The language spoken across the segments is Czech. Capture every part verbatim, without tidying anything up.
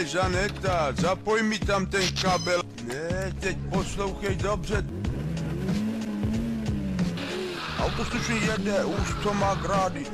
Ne, Žaneta, zapoj mi tam ten kabel. Ne, teď poslouchej dobře. Autobus tuším jede, už to má grády.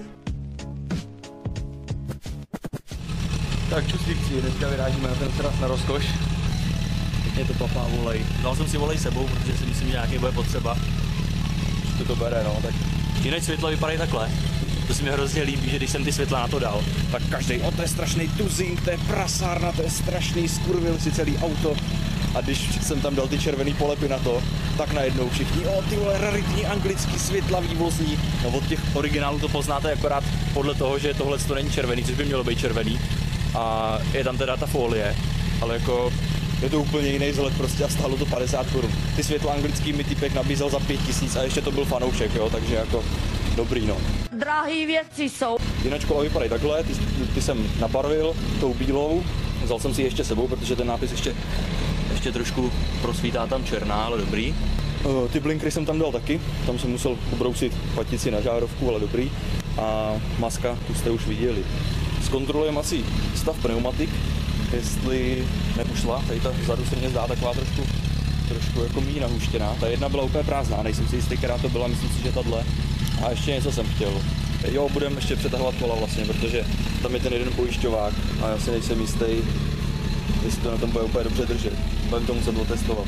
Tak čustíci, dneska vyrážíme na ten sraz na rozkoš. Pěkně to papá volej. Dal jsem si volej sebou, protože si myslím, že nějaký bude potřeba. Už to bere, no, tak. Jinak světla vypadají takhle. To se mi hrozně líbí, že když jsem ty světla na to dal, Tak každý, o to je strašný tuzink, to je prasárna, to je strašný skurvil si celý auto. A když jsem tam dal ty červený polepy na to, tak najednou všichni, o ty vole, raritní anglický světla vývozní. no od těch originálů to poznáte akorát podle toho, že tohle to není červený, což by mělo být červený. A je tam teda ta folie, ale jako je to úplně jiný vzhled prostě a stálo to padesát korun. Ty světla anglický mi typek nabízel za pět tisíc a ještě to byl fanoušek, jo, takže jako dobrý, no. Drahý věci jsou. Jinak kola vypadají takhle, ty, ty jsem nabarvil tou bílou, vzal jsem si ještě sebou, protože ten nápis ještě, ještě trošku prosvítá tam černá, ale dobrý. uh, ty blinkry jsem tam dal taky, tam jsem musel ubrousit patici na žárovku, ale dobrý. A maska, tu jste už viděli. Zkontrolujeme asi stav pneumatik, jestli neušla, tady ta vzadu se mně zdá taková trošku, trošku jako míň nahuštěná. Ta jedna byla úplně prázdná, nejsem si jistý, která to byla, myslím si, že tahle. A ještě něco jsem chtěl. Jo, budeme ještě přetahovat kola vlastně, protože tam je ten jeden pojišťovák a já si nejsem jistý, jestli to na tom bude úplně dobře držet. Budeme to muset otestovat.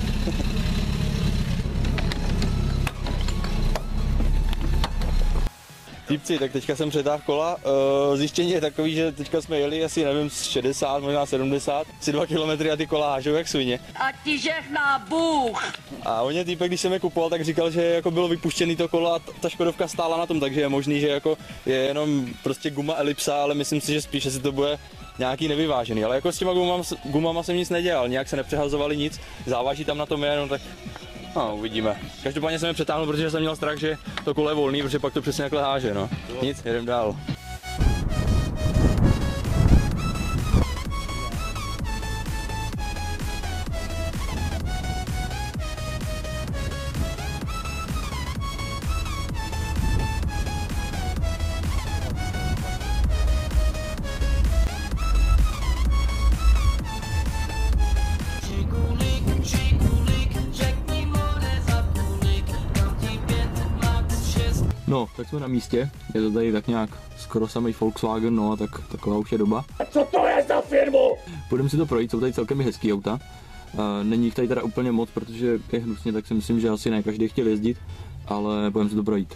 Týpci, tak teďka jsem přetáhl kola. Zjištění je takový, že teďka jsme jeli asi, nevím, z šedesát, možná sedmdesát, asi dva kilometry a ty kola hážou jak svině. A ti žehná Bůh. A on je týpek, když jsem je kupoval, tak říkal, že jako bylo vypuštěný to kolo a ta Škodovka stála na tom, takže je možný, že jako je jenom prostě guma elipsa, ale myslím si, že spíše si to bude nějaký nevyvážený. Ale jako s těma gumama, gumama jsem nic nedělal, nějak se nepřehazovali nic, závaží tam na tom je, no tak no, uvidíme. Každopádně jsem je přetáhnul, protože jsem měl strach, že to kolo je volný, protože pak to přesně takhle háže, no. Nic, jedem dál. No, tak jsme na místě, je to tady tak nějak skoro samý Volkswagen, no a tak taková už je doba. A co to je za firmu? Půjdeme si to projít, jsou tady celkem hezký auta. Není jich tady teda úplně moc, protože je hnusně, tak si myslím, že asi ne každý chtěl jezdit, ale budeme si to projít.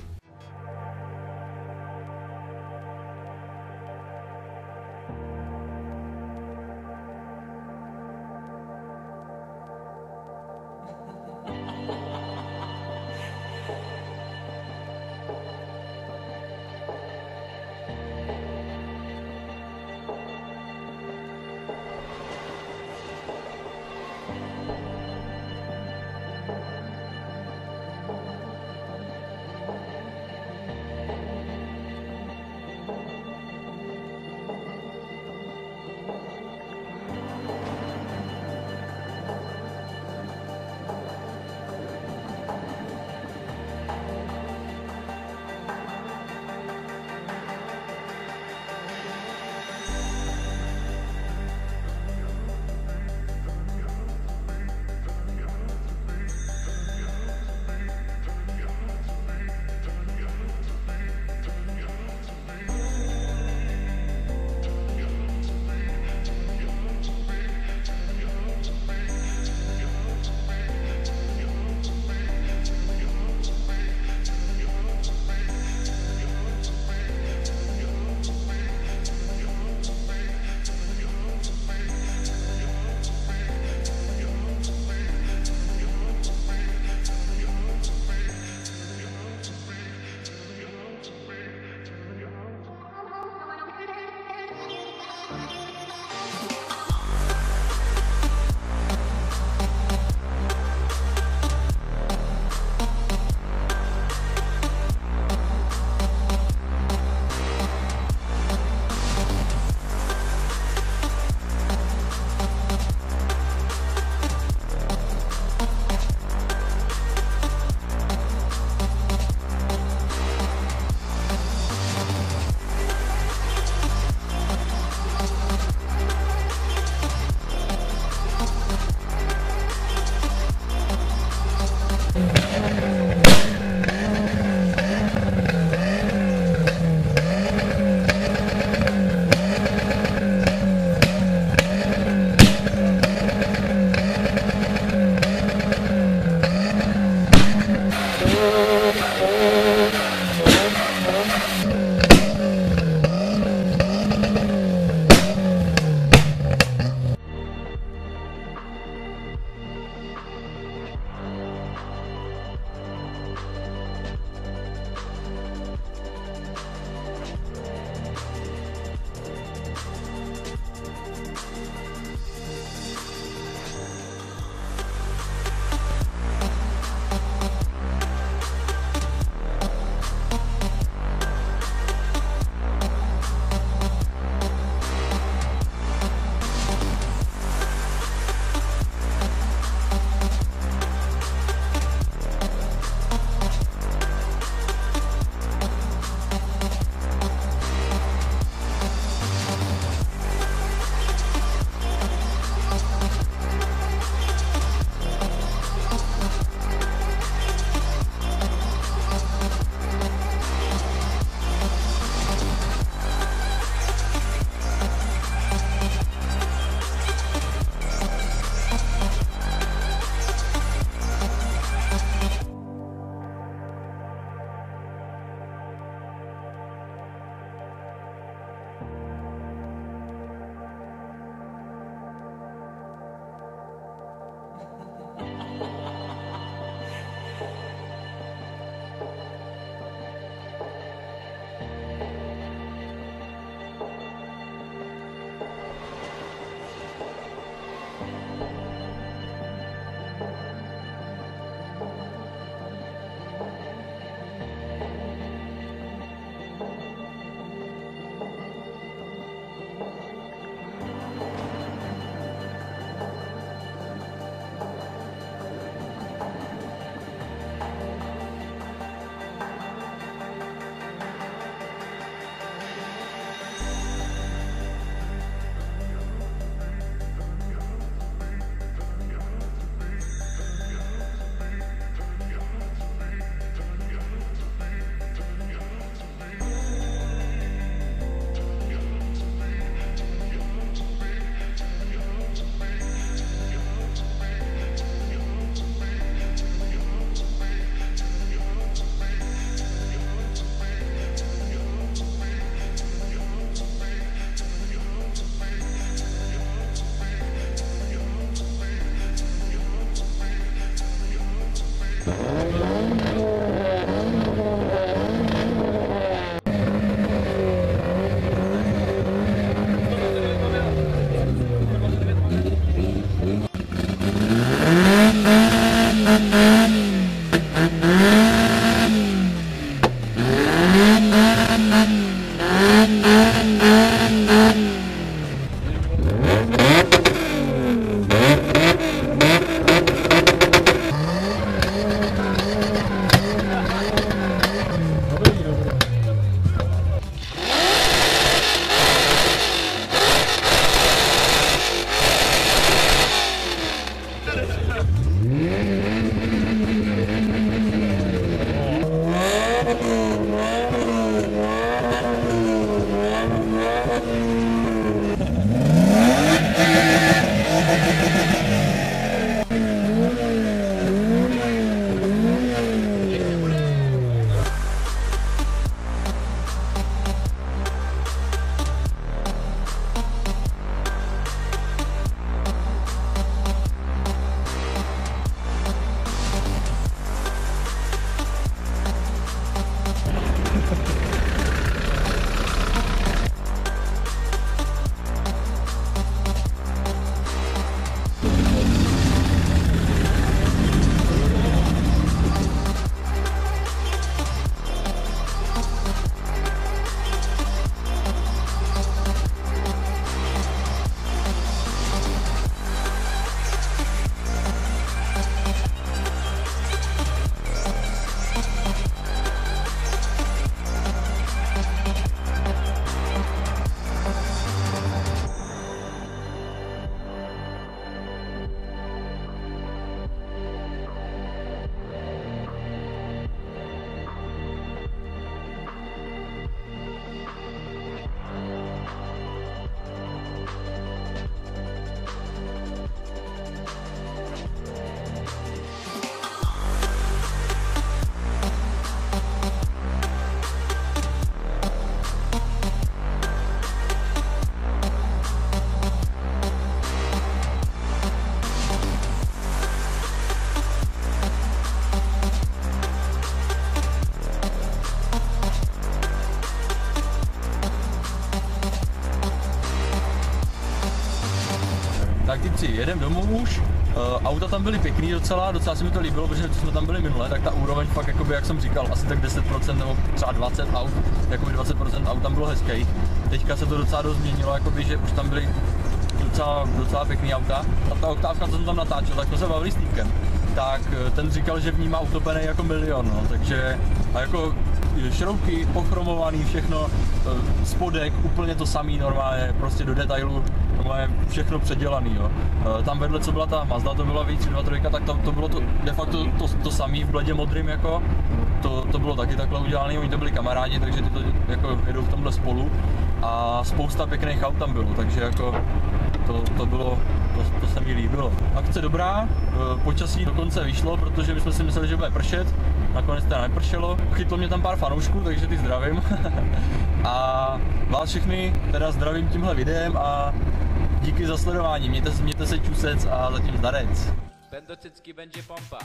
si, jedem domů už, uh, auta tam byly pěkný docela, docela se mi to líbilo, protože jsme tam byli minule, tak ta úroveň fakt, jakoby, jak jsem říkal, asi tak deset procent nebo třeba dvacet aut, jakoby dvacet procent aut tam bylo hezký. Teďka se to docela dost změnilo, jakoby, že už tam byly docela, docela pěkný auta. A ta oktávka, co jsem tam natáčel, tak jsme se bavili s týpkem. Tak ten říkal, že vnímá autopeny jako milion, no, takže a jako šroubky, pochromovaný, všechno, spodek, úplně to samý normálně, prostě do detailu, normálně všechno předělaný, jo. Tam vedle, co byla ta Mazda, to byla V tři dva tři, tak to, to bylo to, de facto to, to samý v bledě modrým, jako, to, to bylo taky takhle udělané, oni to byli kamarádi, takže ty to jako jedou v tomhle spolu a spousta pěkných aut tam bylo, takže jako to, to bylo, to, to se mi líbilo. Akce dobrá, počasí dokonce vyšlo, protože my jsme si mysleli, že bude pršet, nakonec to nepršelo. Chytlo mě tam pár fanoušků, takže ty zdravím. A vás všechny teda zdravím tímhle videem a díky za sledování. Mějte, mějte se čusec a zatím zdarec. Będą cycki, będzie pompa.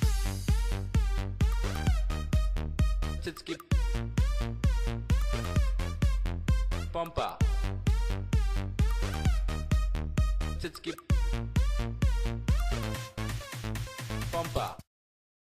Cycki. Pompa. Cycki.